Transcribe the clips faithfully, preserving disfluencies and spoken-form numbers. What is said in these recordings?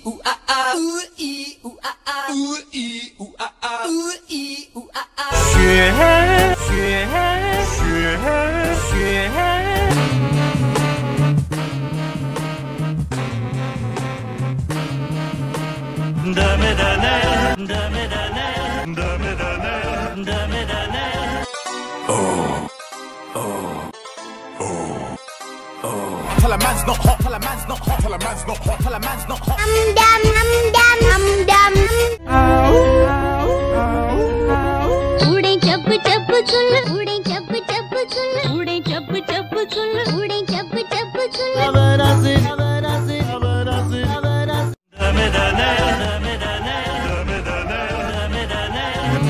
ooh ah ah, ooh ee ooh ah ah, ooh ee ooh ah ah, ooh ee ooh ah ah. 雪雪雪雪。Dame dame, dame dame, dame dame, dame dame. Oh, oh, oh, oh. Tell a man's not hot, tell a man's not hot, tell a man's not hot, tell a man's not hot. I'm dumb, I'm dumb, I'm dumb. Ude chap chap chul, ude chap chap chul, ude chap chap chul, ude chap chap chul. Abarasi, abarasi, abarasi, abarasi. Dame dame, dame dame, dame dame, dame dame.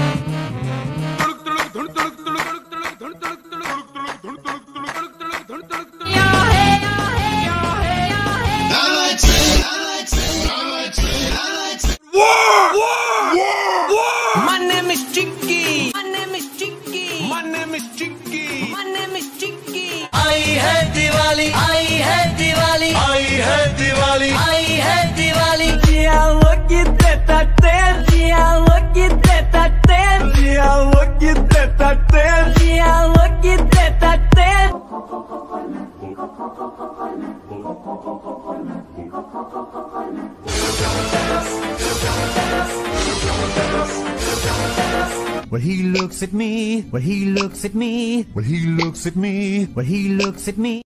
My name is Chicky. My name is Chicky. My name is Chicky. My name is Chicky. आई है दिवाली, आई है दिवाली, आई है दिवाली, आई है दिवाली. जिया वो कितने तत्ते, जिया वो कितने तत्ते, जिया वो कितने तत्ते, जिया वो कितने तत्ते. When he looks at me, when he looks at me, when he looks at me, when he looks at me.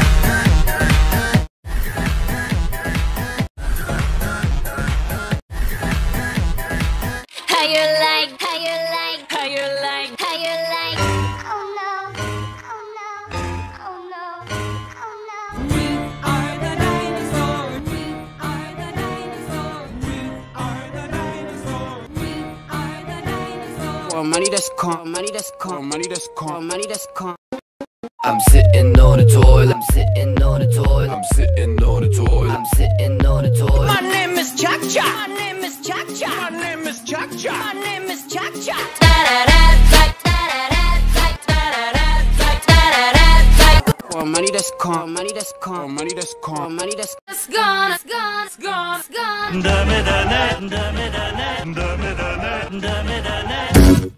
How you like, how you like, how you like, how you like. Oh no, oh no, oh no, oh no. We are the dinosaurs, we are the dinosaurs, we are the dinosaurs, we are the dinosaurs. Oh, money that's calm, money that's calm, money that's calm, money that's calm. I'm sitting on the toilet, I'm sitting on the toilet, I'm sitting on the toilet, I'm sitting on the toilet. My name is Cha-Cha, my name is Cha-Cha, my name is Cha-Cha, my name is Cha-Cha. Oh, money that's calm, money that's calm, money that's calm, money that's it's gone, it's gone, it's gone, it's gone. Dame dame, dame dame, dame dame, dame dame.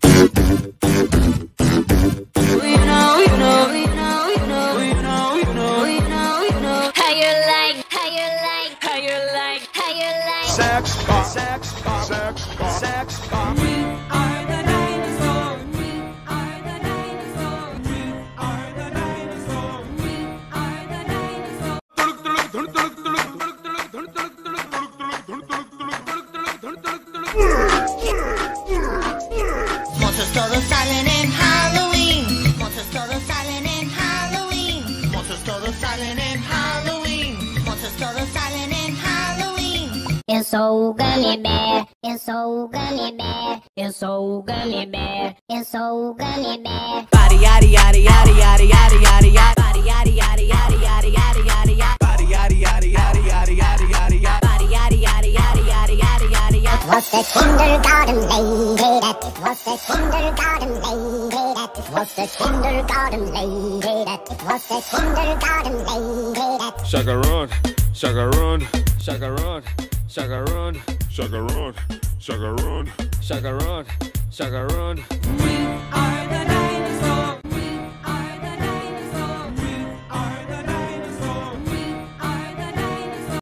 You know, you know, you know, you know, you know, you know, you know, you know. How you like, how you like, how you like, how you like. Sex bomb, sex bomb, sex bomb, sex bomb. We are the dinosaurs. We are the dinosaurs. We are the dinosaurs. We are the dinosaurs. Monsters todos salen en Halloween. Monsters todos salen en Halloween. Monsters todos salen en Halloween. Monsters todos salen en Halloween. It's so gummy bear. It's so gummy bear. It's so gummy bear. It's so gummy bear. Body yaddy yaddy yaddy yaddy yaddy yaddy yaddy. Body yaddy yaddy yaddy yaddy yaddy yaddy yaddy. Body yaddy yaddy yaddy yaddy yaddy yaddy yaddy. Body yaddy yaddy yaddy yaddy yaddy yaddy yaddy. It was the kindergarten lady that. It was the kindergarten lady that. It was the kindergarten lady that. It was the kindergarten lady that. Chacarone, chacarone, chacarone, chacarone, chacarone, chacarone, chacarone, chacarone. We are